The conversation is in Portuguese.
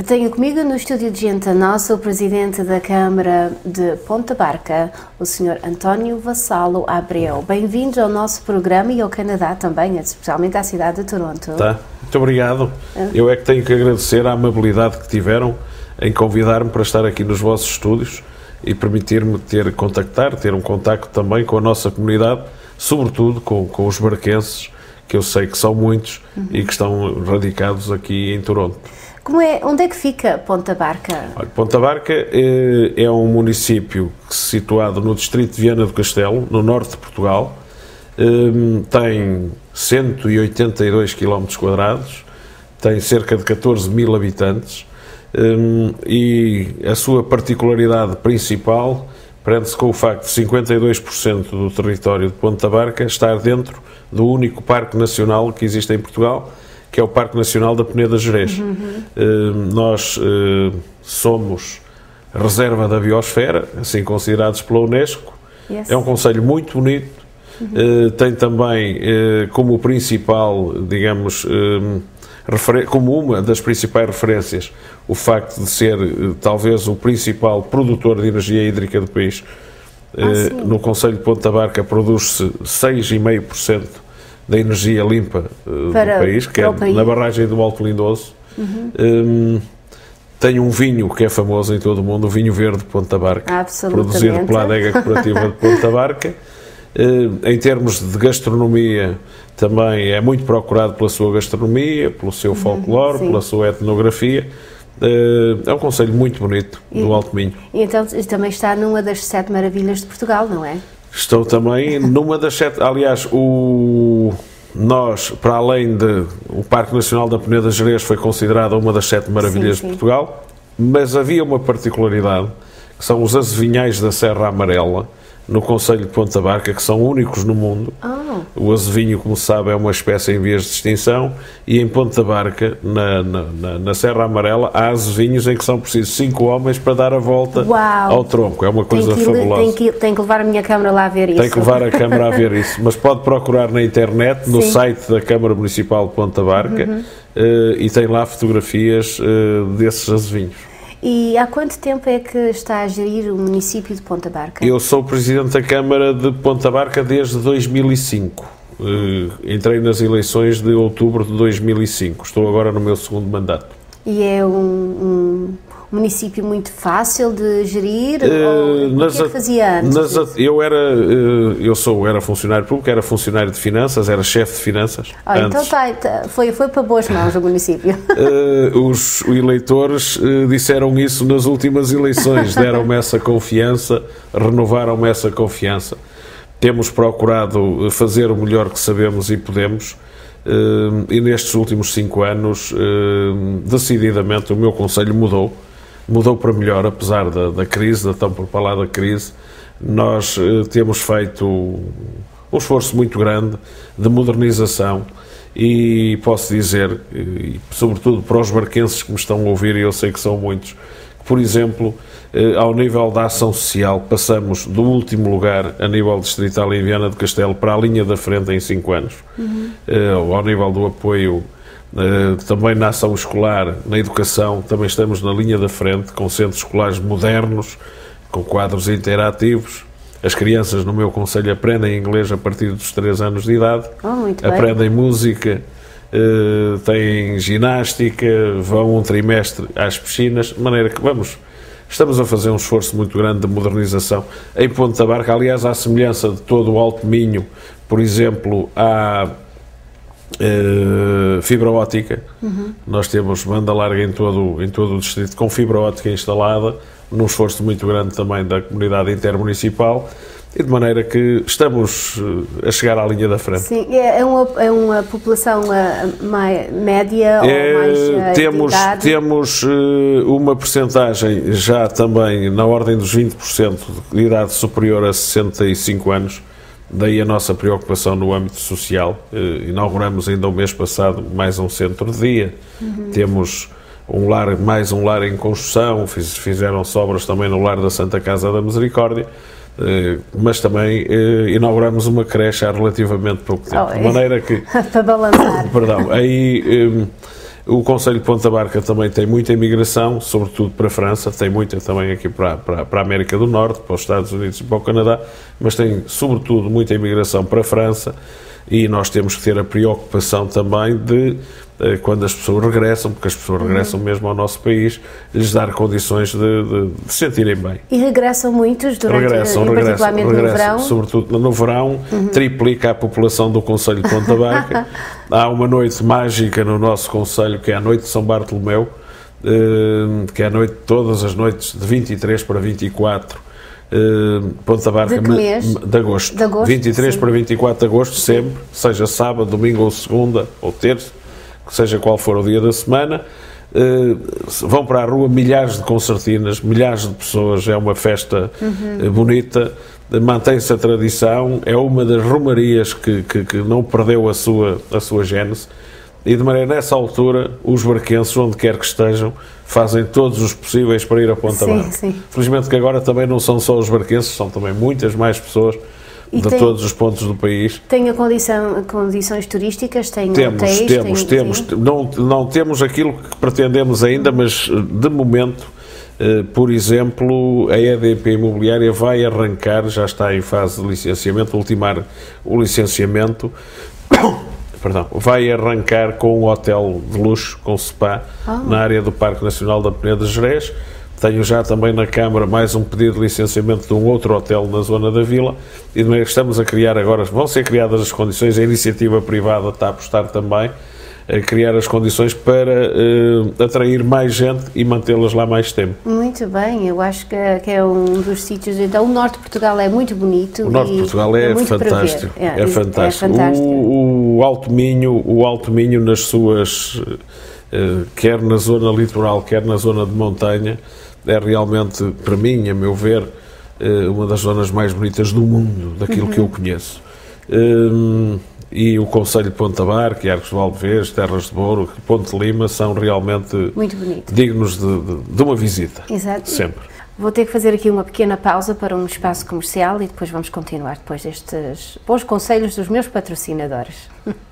Tenho comigo no estúdio de Gente Nossa o Presidente da Câmara de Ponta Barca, o Sr. António Vassalo Abreu. Bem-vindo ao nosso programa e ao Canadá também, especialmente à cidade de Toronto. Tá, muito obrigado. Eu é que tenho que agradecer a amabilidade que tiveram em convidar-me para estar aqui nos vossos estúdios e permitir-me ter um contacto também com a nossa comunidade, sobretudo com os barquenses, que eu sei que são muitos e que estão radicados aqui em Toronto. Onde é que fica Ponta Barca? Olha, Ponta Barca é um município situado no distrito de Viana do Castelo, no norte de Portugal. Tem 182 km², tem cerca de 14 mil habitantes e a sua particularidade principal prende-se com o facto de 52% do território de Ponta Barca estar dentro do único parque nacional que existe em Portugal, que é o Parque Nacional da Peneda Gerês. Nós somos reserva da biosfera, assim considerados pela Unesco. Yes. É um concelho muito bonito. Tem também como principal, digamos, como uma das principais referências, o facto de ser talvez o principal produtor de energia hídrica do país. No concelho de Ponta Barca produz-se 6,5% da energia limpa do país, que é na barragem do Alto Lindoso. Tem um vinho que é famoso em todo o mundo, o vinho verde de Ponta Barca, produzido pela Adega Cooperativa de Ponta Barca. Em termos de gastronomia, também é muito procurado pela sua gastronomia, pelo seu folclore, pela sua etnografia. É um concelho muito bonito do Alto Minho. E então também está numa das 7 maravilhas de Portugal, não é? Estou também numa das 7, aliás, nós, para além o Parque Nacional da Peneda Gerês foi considerado uma das 7 maravilhas de Portugal, mas havia uma particularidade, que são os azevinhais da Serra Amarela, no concelho de Ponta Barca, que são únicos no mundo. O azevinho, como se sabe, é uma espécie em vias de extinção, e em Ponta Barca, na Serra Amarela, há azevinhos em que são precisos 5 homens para dar a volta ao tronco. É uma coisa fabulosa. Tem que levar a minha câmara lá a ver isso. Tem que levar a câmara a ver isso, mas pode procurar na internet, no site da Câmara Municipal de Ponta Barca, e tem lá fotografias desses azevinhos. E há quanto tempo é que está a gerir o município de Ponta Barca? Eu sou Presidente da Câmara de Ponta Barca desde 2005. Entrei nas eleições de outubro de 2005. Estou agora no meu 2º mandato. E é um município muito fácil de gerir? O que é que fazia antes? Eu era funcionário público, era funcionário de finanças, era chefe de finanças. Então foi para boas mãos o município. Os eleitores disseram isso nas últimas eleições, deram-me essa confiança, renovaram-me essa confiança. Temos procurado fazer o melhor que sabemos e podemos. E nestes últimos 5 anos, decididamente, o meu concelho mudou para melhor, apesar da crise, da tão propalada crise. Nós temos feito um esforço muito grande de modernização e posso dizer, e sobretudo para os barquenses que me estão a ouvir, e eu sei que são muitos, que, por exemplo, ao nível da ação social, passamos do último lugar a nível distrital em Viana do Castelo para a linha da frente em 5 anos. Ao nível do apoio também na ação escolar, na educação, também estamos na linha da frente, com centros escolares modernos, com quadros interativos. As crianças no meu concelho aprendem inglês a partir dos 3 anos de idade, aprendem música, têm ginástica, vão um trimestre às piscinas, de maneira que estamos a fazer um esforço muito grande de modernização. Em Ponta Barca, aliás, à semelhança de todo o Alto Minho, por exemplo, há fibra óptica. Nós temos banda larga em todo o distrito com fibra óptica instalada, num esforço muito grande também da comunidade intermunicipal, e de maneira que estamos a chegar à linha da frente. Sim, é uma população média ou mais Temos uma percentagem já também na ordem dos 20% de idade superior a 65 anos, daí a nossa preocupação no âmbito social. Inauguramos ainda o mês passado mais um centro de dia, temos mais um lar em construção, fizeram-se obras também no lar da Santa Casa da Misericórdia, mas também inauguramos uma creche há relativamente pouco tempo, de maneira que... para balançar. Perdão, aí O Conselho de Ponta Barca também tem muita imigração, sobretudo para a França, tem muita também aqui para a América do Norte, para os Estados Unidos e para o Canadá, mas tem sobretudo muita imigração para a França, e nós temos que ter a preocupação também de, quando as pessoas regressam, porque as pessoas regressam mesmo ao nosso país, lhes dar condições de se sentirem bem. E regressam muitos particularmente no verão? Sobretudo no verão, triplica a população do Conselho de Ponta Barca. Há uma noite mágica no nosso Conselho, que é a noite de São Bartolomeu, que é a noite, todas as noites de 23 para 24, Ponta Barca, de agosto. 23 sim. Para 24 de agosto, sempre, seja sábado, domingo ou segunda ou terça, que seja qual for o dia da semana, vão para a rua milhares de concertinas, milhares de pessoas, é uma festa bonita, mantém-se a tradição, é uma das romarias que não perdeu a sua gênese, e de maneira nessa altura os barquenses, onde quer que estejam, fazem todos os possíveis para ir a Ponta Barca. Sim. Felizmente que agora também não são só os barquenses, são também muitas mais pessoas de todos os pontos do país. Tem condições turísticas? Não temos aquilo que pretendemos ainda, mas de momento, por exemplo, a EDP Imobiliária vai arrancar, já está em fase de licenciamento, ultimar o licenciamento, vai arrancar com um hotel de luxo, com spa, na área do Parque Nacional da Peneda de Gerês. Tenho já também na Câmara mais um pedido de licenciamento de um outro hotel na zona da Vila, e de maneira que estamos a criar agora, vão ser criadas as condições, a iniciativa privada está a apostar também, a criar as condições para atrair mais gente e mantê-las lá mais tempo. Muito bem, eu acho que é um dos sítios. Então, o Norte de Portugal é muito bonito. O Norte de Portugal é fantástico. É fantástico. O Alto Minho nas suas, quer na zona litoral, quer na zona de montanha, é realmente, para mim, a meu ver, uma das zonas mais bonitas do mundo, daquilo que eu conheço. E o Conselho de Ponta Barca, Arcos de Valdevez, Terras de Douro, Ponte de Lima são realmente dignos de uma visita. Exato. Sempre. Vou ter que fazer aqui uma pequena pausa para um espaço comercial e depois vamos continuar depois destes bons conselhos dos meus patrocinadores.